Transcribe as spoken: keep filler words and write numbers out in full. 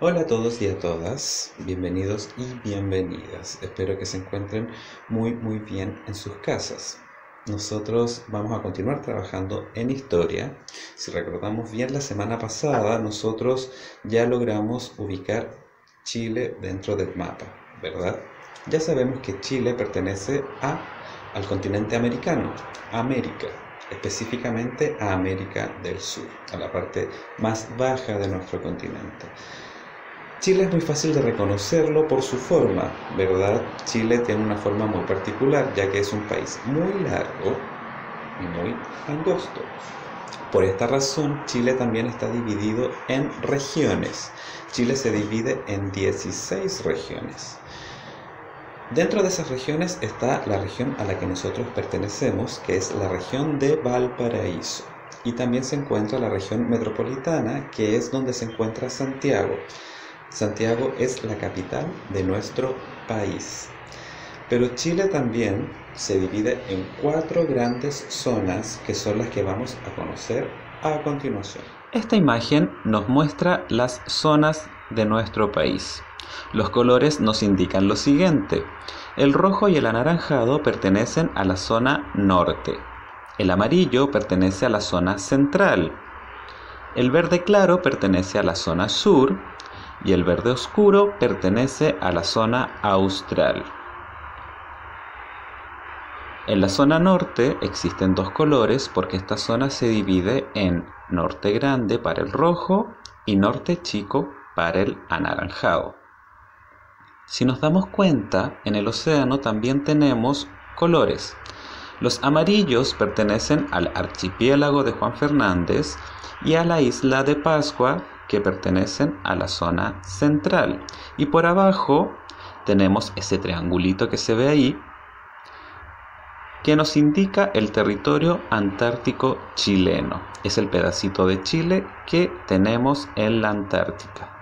Hola a todos y a todas, bienvenidos y bienvenidas. Espero que se encuentren muy muy bien en sus casas. Nosotros vamos a continuar trabajando en historia. Si recordamos bien, la semana pasada nosotros ya logramos ubicar Chile dentro del mapa, ¿verdad? Ya sabemos que Chile pertenece a, al continente americano, América, específicamente a América del Sur, a la parte más baja de nuestro continente. Chile es muy fácil de reconocerlo por su forma, ¿verdad? Chile tiene una forma muy particular, ya que es un país muy largo y muy angosto. Por esta razón, Chile también está dividido en regiones. Chile se divide en dieciséis regiones. Dentro de esas regiones está la región a la que nosotros pertenecemos, que es la región de Valparaíso. Y también se encuentra la región metropolitana, que es donde se encuentra Santiago. Santiago es la capital de nuestro país. Pero Chile también se divide en cuatro grandes zonas que son las que vamos a conocer a continuación. Esta imagen nos muestra las zonas de nuestro país. Los colores nos indican lo siguiente. El rojo y el anaranjado pertenecen a la zona norte. El amarillo pertenece a la zona central. El verde claro pertenece a la zona sur. Y el verde oscuro pertenece a la zona austral. En la zona norte existen dos colores porque esta zona se divide en norte grande para el rojo y norte chico para el anaranjado. Si nos damos cuenta, en el océano también tenemos colores. Los amarillos pertenecen al archipiélago de Juan Fernández y a la isla de Pascua, que pertenecen a la zona central. Y por abajo tenemos ese triangulito que se ve ahí, que nos indica el territorio antártico chileno. Es el pedacito de Chile que tenemos en la Antártica.